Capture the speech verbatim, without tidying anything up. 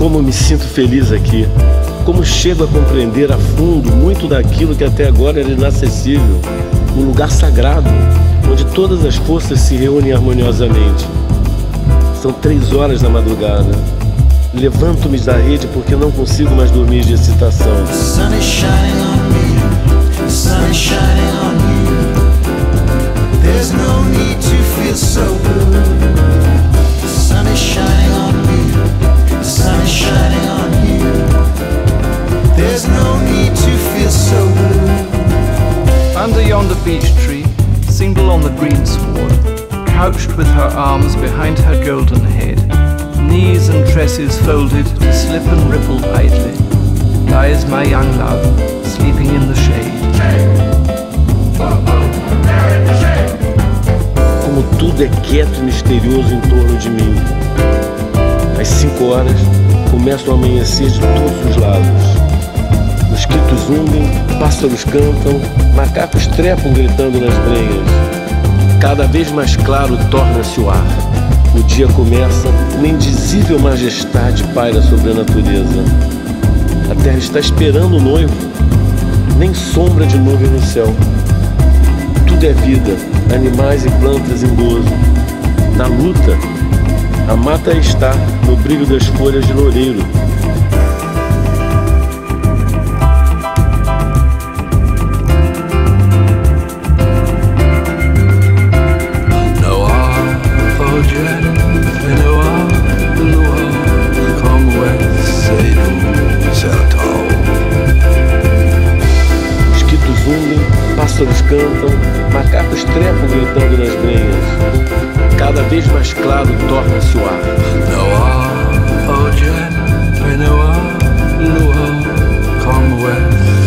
Como me sinto feliz aqui. Como chego a compreender a fundo muito daquilo que até agora era inacessível. Um lugar sagrado, onde todas as forças se reúnem harmoniosamente. São três horas da madrugada. Levanto-me da rede porque não consigo mais dormir de excitação. The sun is shining on me. The sun is shining on you. There's no need to feel so blue. The sun is shining on me. The sun is shining on you. There's no need to feel so blue. Under yonder beech tree, single on the greensward, couched with her arms behind her golden head, knees and tresses folded to slip and ripple idly, lies my young love, sleeping in the shade. Como tudo é quieto e misterioso em torno de mim. Às cinco horas, começa o amanhecer de todos os lados. Mosquitos zumbem, pássaros cantam, macacos trepam gritando nas brenhas. Cada vez mais claro torna-se o ar. O dia começa, uma indizível majestade paira sobre a natureza. A terra está esperando o noivo, nem sombra de nuvem no céu. Tudo é vida, animais e plantas em gozo. Na luta, a mata está no brilho das folhas de loureiro. Pássaros cantam, macacos trepam gritando nas brenhas. Cada vez mais claro torna-se o ar. Noah, oh Jen, Noah, Noah, come west.